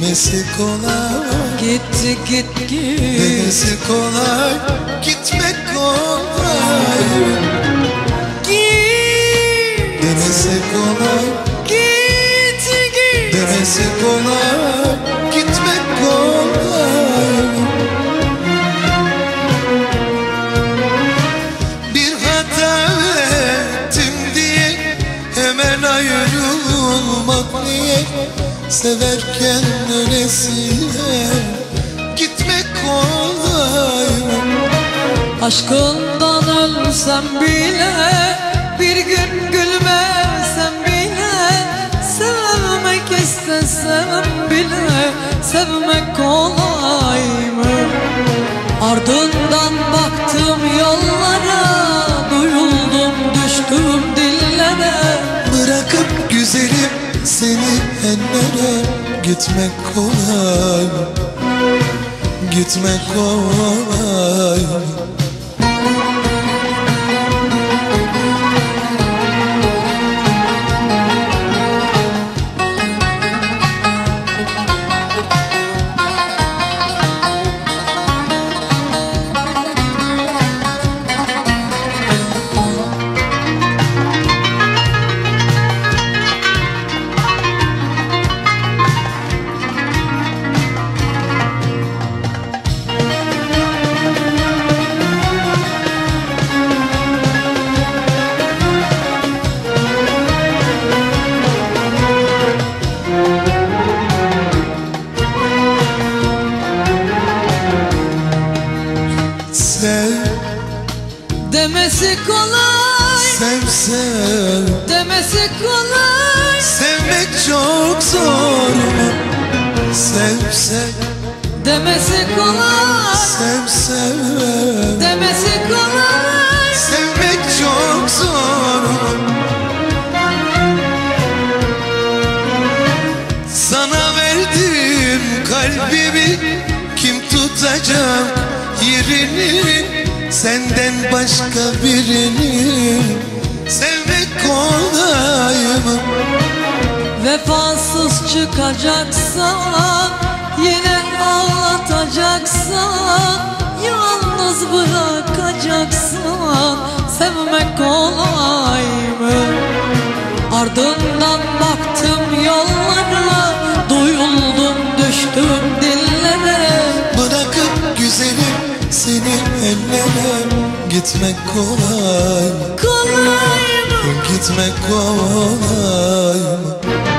demesi kolay. Gitti git git Demesi kolay, gitmek kolay. Git Demesi kolay, git git demesi kolay, gitmek kolay. Bir hata ettim diye hemen ayrılmak niye? Severken öylesine gitmek kolay. Aşkından ölsem bile, bir gün gülmesem bile, sevmek istesem bile, sevmek kolay mı? Ardından baktım yollara, duyuldum düştüm dillere. Bırakıp güzelim seni ellere, gitmek kolay mı? Gitmek kolay mı? Sev Demesi kolay, sev sev, demesi kolay, sevmek çok zor mu? Sev sev, demesi kolay, sev sev, demesi kolay. sevmek çok zor mu? Sana verdim kalbimi, kim tutacak yerini? Senden başka birini sevmek kolay mı? Vefasız çıkacaksan, yine ağlatacaksan, yalnız bırakacaksan, sevmek kolay mı? Ardından baktım yollara, duyuldum düştüm dillere. Bırakıp güzelim seni ellere, gitmek kolay mı? Kolay mı? Gitmek kolay mı?